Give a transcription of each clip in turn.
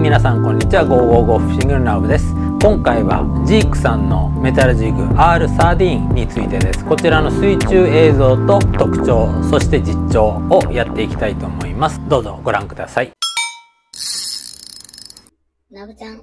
皆さんこんにちは。555フィッシングのナウです。今回はジークさんのメタルジグ R13 についてです。こちらの水中映像と特徴、そして実調をやっていきたいと思います。どうぞご覧ください。 ナブちゃん。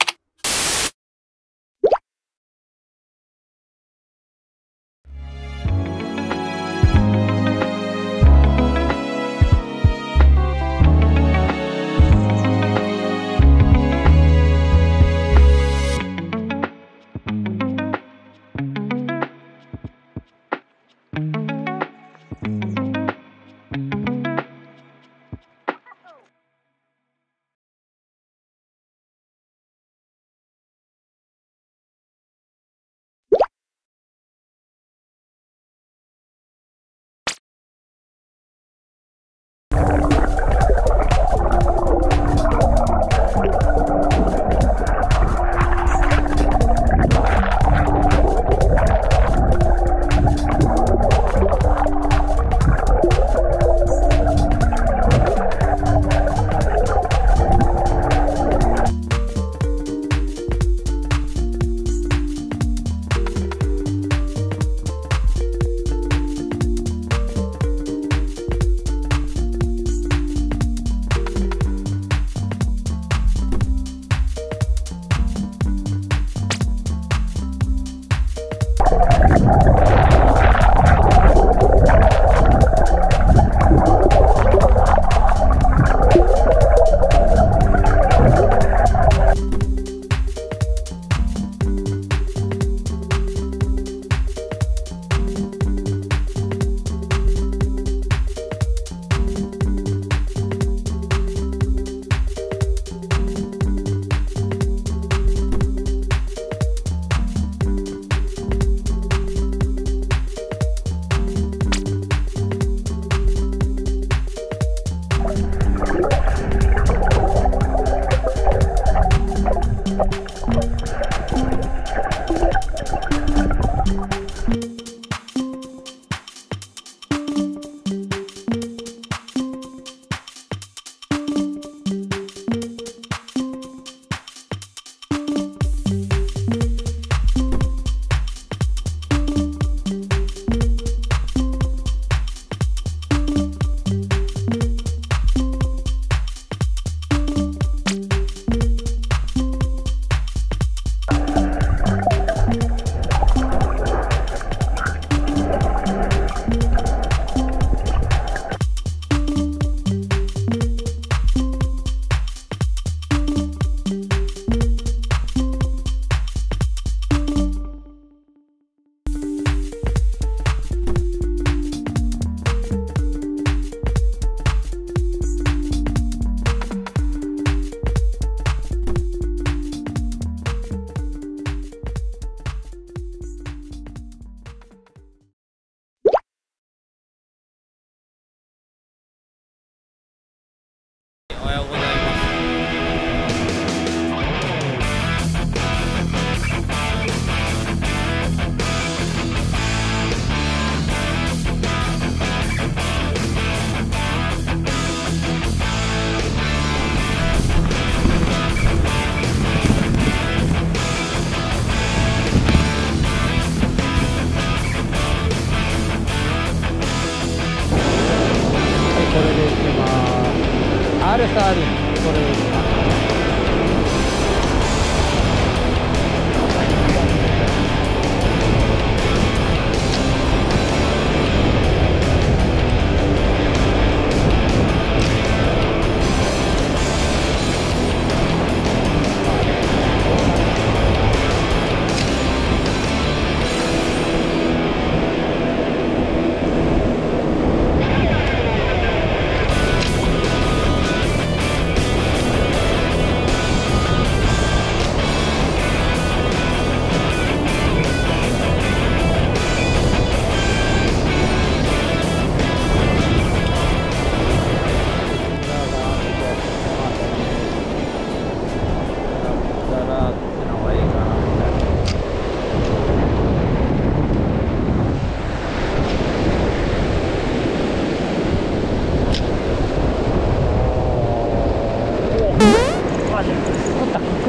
おはようございます。これでいきます。R13、これでいきます。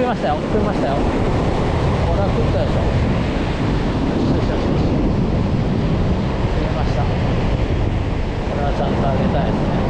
いましたよ、食いましたよ。これは食ったでしょ。よしよしよし、食いました。これはちゃんとあげたいですね。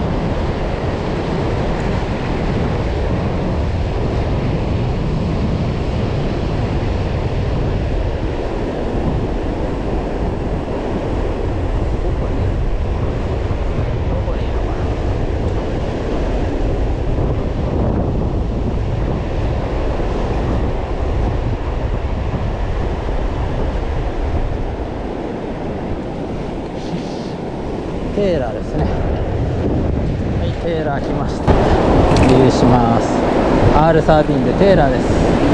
テーラーですね。はい、テーラー来ました。理由します。 R13 でテーラーです。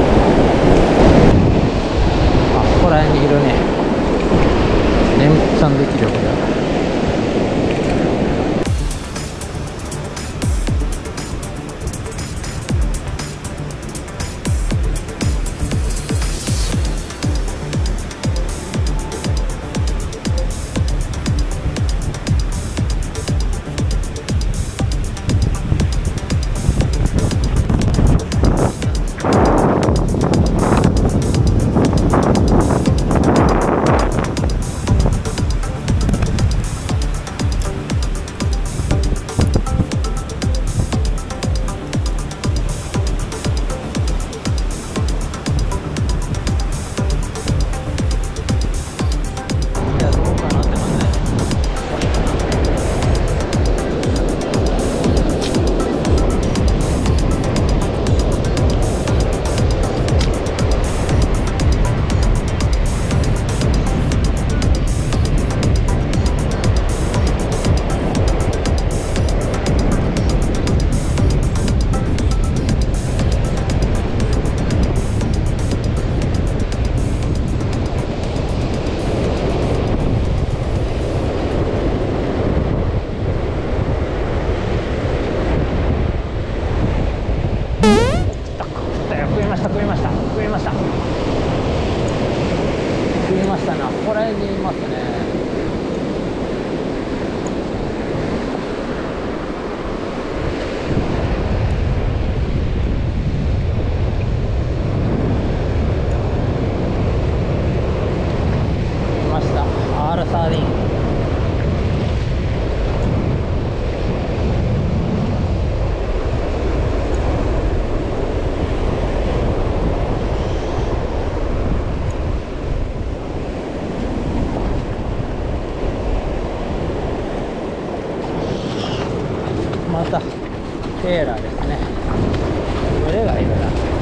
あ、ここら辺にいるね。連チャンできるよこれは。ここら辺にいますね。いました。Rサーディン。またテーラーですね。群れがいるな。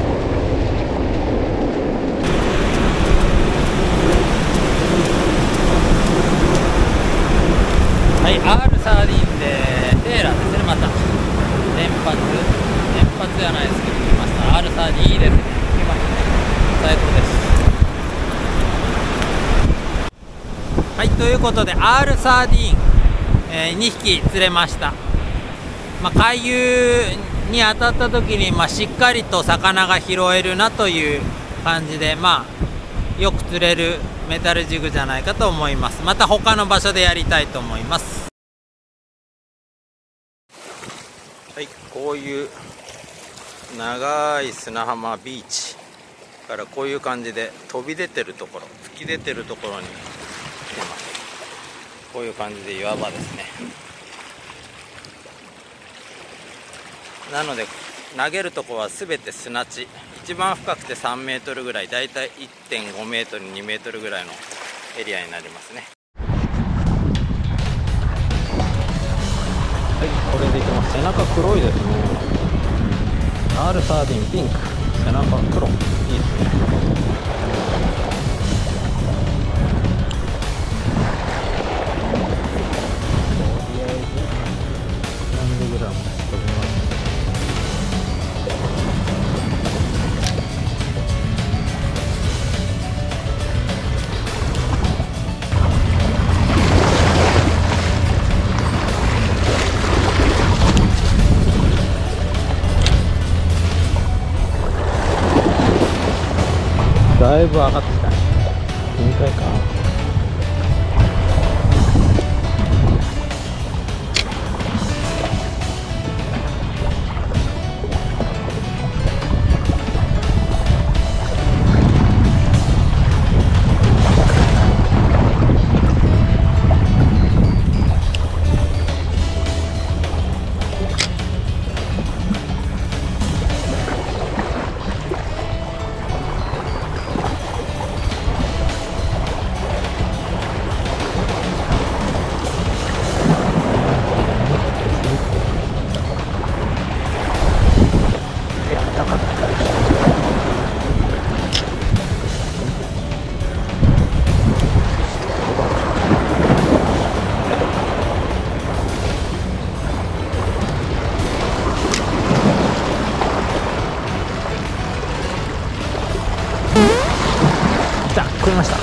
はい、Rサーディンでテーラーですね。また連発じゃないですけど来ました。Rサーディンいいですね。来ましたね。最高です。はい、ということで Rサーディン、2匹釣れました。回遊に当たった時に、しっかりと魚が拾えるなという感じで、よく釣れるメタルジグじゃないかと思います。また他の場所でやりたいと思います。はい、こういう長い砂浜ビーチからこういう感じで飛び出てるところ、突き出てるところに来てます。こういう感じで岩場ですね。なので投げるところは全て砂地、一番深くて3メートルぐらい、だいたい 1.5 メートル2メートルぐらいのエリアになりますね。はい、これでいきます。背中黒いですね。 R サーディンピンク、背中黒、いいですね。だいぶ上がってきたね。限界か。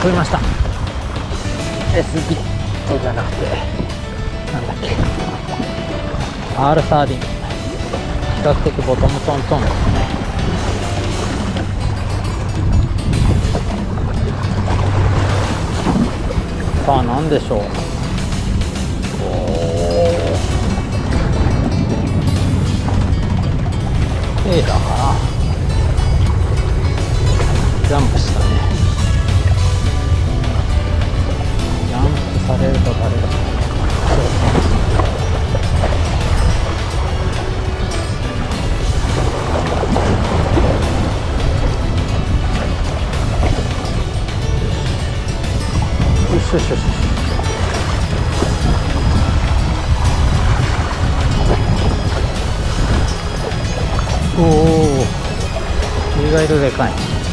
食いました。S ビットじゃなくてなんだっけ、 R サーディン、比較的ボトムトントンですね。さあ何でしょう。テーラーかな。ジャンプしたね。ジャンプされると誰だ。よしよしよし。おお、意外とでかい。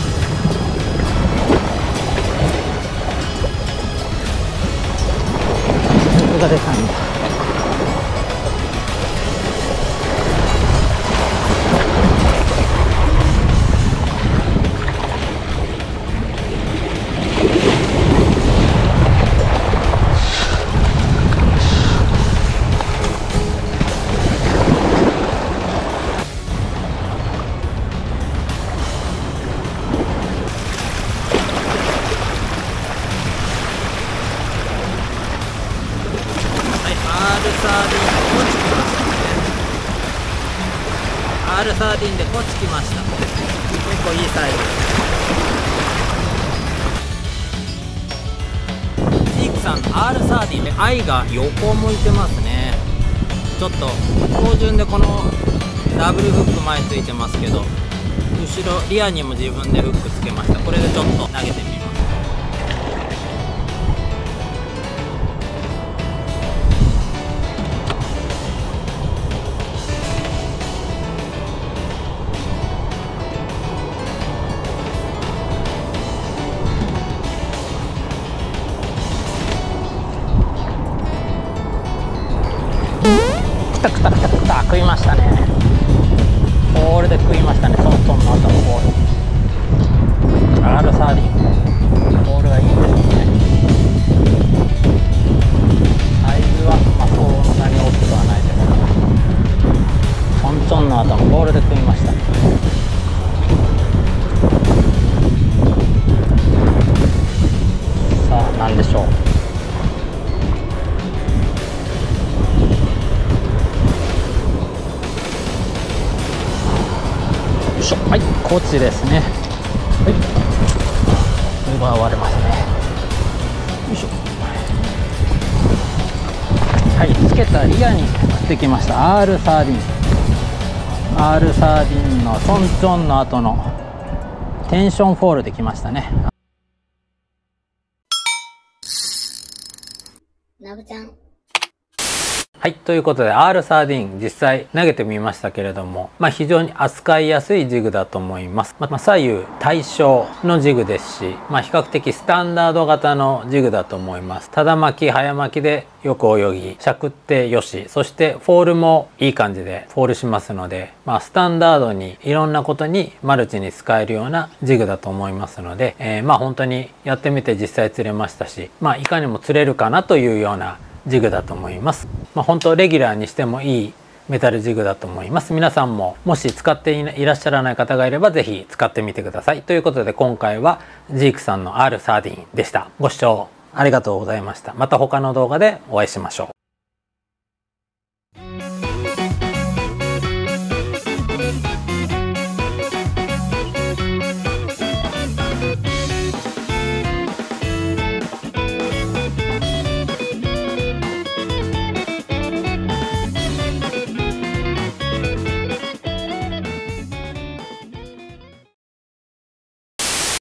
これがでかいんだ。R サーディンでこっち来ました。結構いいサイズ。ジークさん R サーディンでアイが横向いてますね。ちょっと標準でこのダブルフック前ついてますけど、後ろリアにも自分でフックつけました。これでちょっと投げてみます。クタクタクタクタ食いましたね。これで食いましたね。トントンの後のボール。R サーディンボールがいいですね。サイズはそんなに大きくはないですが、トントンの後のボールで食いましたね。さあ何でしょう。はい、こっちですね。はい、奪われますね。よいしょ。はい、つけたリアに振ってきました。R サーディン。R サーディンのトントンの後のテンションフォールできましたね。 なぶちゃん。 はい。ということで R サーディン実際投げてみましたけれども、非常に扱いやすいジグだと思います。左右対称のジグですし、比較的スタンダード型のジグだと思います。ただ巻き、早巻きでよく泳ぎ、しゃくってよし、そしてフォールもいい感じでフォールしますので、スタンダードにいろんなことにマルチに使えるようなジグだと思いますので、本当にやってみて実際釣れましたし、いかにも釣れるかなというようなジグだと思います。本当レギュラーにしてもいいメタルジグだと思います。皆さんももし使っていらっしゃらない方がいればぜひ使ってみてください。ということで今回はジークさんの R サーディンでした。ご視聴ありがとうございました。また他の動画でお会いしましょう。